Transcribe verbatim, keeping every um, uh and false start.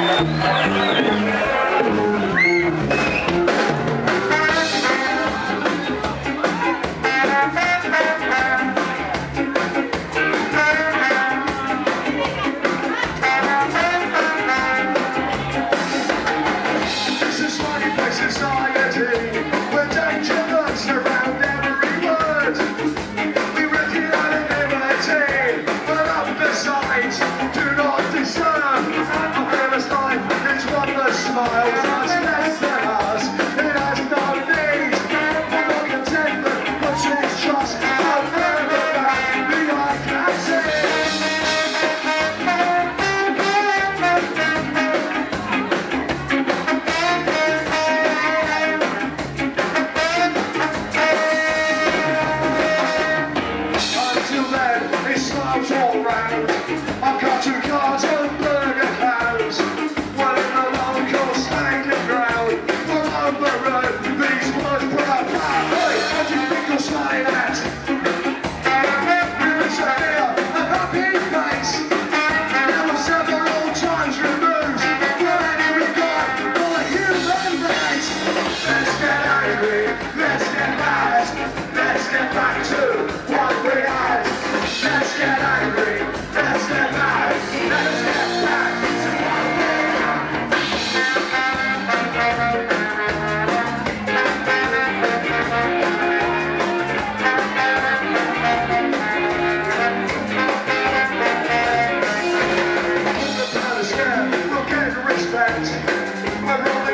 I've got two cars and burger house. One in the local spanking ground. One on the road, these words put up. Hey, what do you think you're smiling at? We wish I hear a happy face. There were several times removed for any regard for the human race. Let's get angry, let's get mad. Let's get back to what we had. Let's get angry, let's get mad. Let's get back to what we had. The pound is scared, we'll get respect. We're